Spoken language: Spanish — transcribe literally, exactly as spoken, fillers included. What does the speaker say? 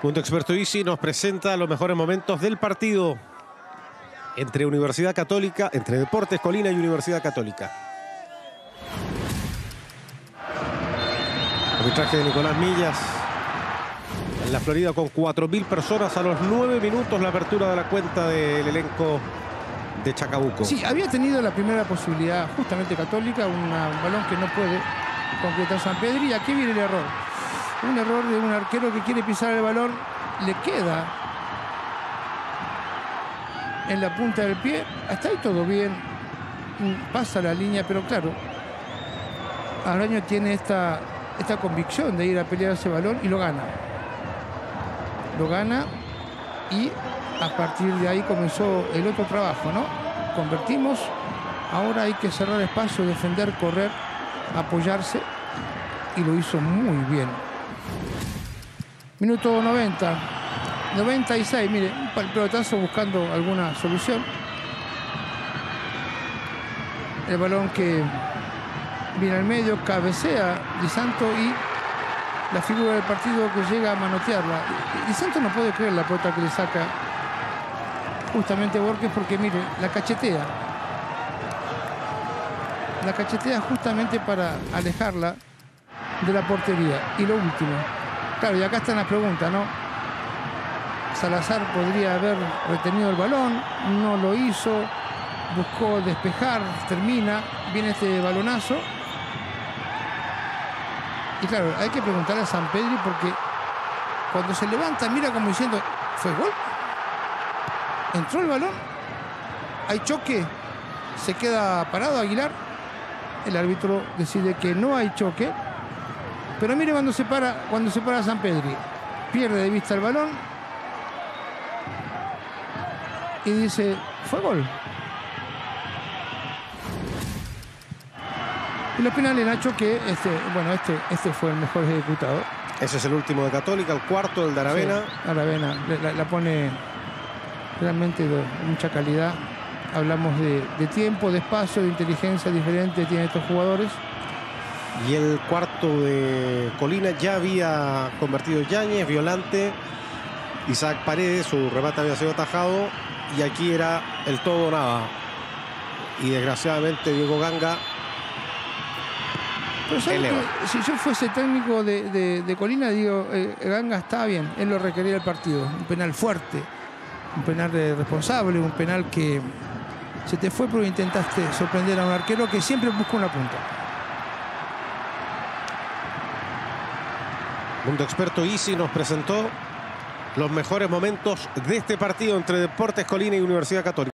Punto Experto Easy nos presenta los mejores momentos del partido entre Universidad Católica, entre Deportes Colina y Universidad Católica. Arbitraje de Nicolás Millas en la Florida con cuatro mil personas. A los nueve minutos la apertura de la cuenta del elenco de Chacabuco. Sí, había tenido la primera posibilidad justamente Católica, un balón que no puede concretar Sampedri, y aquí viene el error. Un error de un arquero que quiere pisar el balón, le queda en la punta del pie. Hasta ahí todo bien, pasa la línea, pero claro, Araño tiene esta, esta convicción de ir a pelear ese balón y lo gana. Lo gana y a partir de ahí comenzó el otro trabajo, ¿no? Convertimos, ahora hay que cerrar espacio, defender, correr, apoyarse, y lo hizo muy bien. Minuto noventa, noventa y seis, mire, un pelotazo buscando alguna solución. El balón que viene al medio, cabecea Di Santo y la figura del partido que llega a manotearla. Di Santo no puede creer la pelota que le saca justamente Borges, porque mire, la cachetea. La cachetea justamente para alejarla de la portería. Y lo último, claro, y acá está la pregunta, ¿no? Salazar podría haber retenido el balón, no lo hizo, buscó despejar, termina, viene este balonazo. Y claro, hay que preguntarle a Sampedri, porque cuando se levanta mira como diciendo, ¿fue gol? ¿Entró el balón? ¿Hay choque? ¿Se queda parado Aguilar? El árbitro decide que no hay choque. Pero mire cuando se para, cuando se para Sampedri. Pierde de vista el balón. Y dice, fue gol. Y los penales, Nacho, que este, bueno, este, este fue el mejor ejecutado. Ese es el último de Católica, el cuarto, el de Aravena. Sí, Aravena la, la pone realmente de mucha calidad. Hablamos de, de tiempo, de espacio, de inteligencia diferente tienen estos jugadores. Y el cuarto de Colina ya había convertido Yáñez, Violante, Isaac Paredes, su remate había sido atajado, y aquí era el todo o nada. Y desgraciadamente Diego Ganga Pero eleva. Que, si yo fuese técnico de, de, de Colina, digo, eh, Ganga está bien, él lo requería el partido. Un penal fuerte, un penal responsable, un penal que se te fue porque intentaste sorprender a un arquero que siempre busca una punta. Punto Experto Easy nos presentó los mejores momentos de este partido entre Deportes Colina y Universidad Católica.